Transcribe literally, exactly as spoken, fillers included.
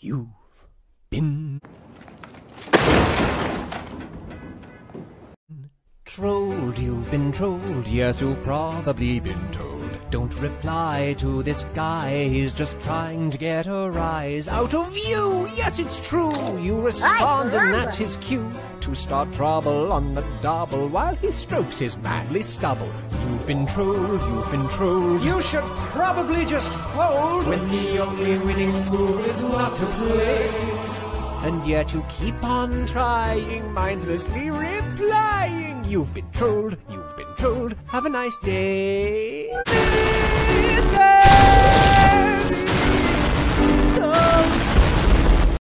You've been trolled, you've been trolled, yes, you've probably been told. Don't reply to this guy, he's just trying to get a rise out of you. Yes, it's true, you respond and that's his cue to start trouble on the double while he strokes his manly stubble. You've been trolled, you've been trolled. You should probably just fold when the only winning move is not to play. And yet you keep on trying, mindlessly replying. You've been trolled, you've been trolled. Have a nice day.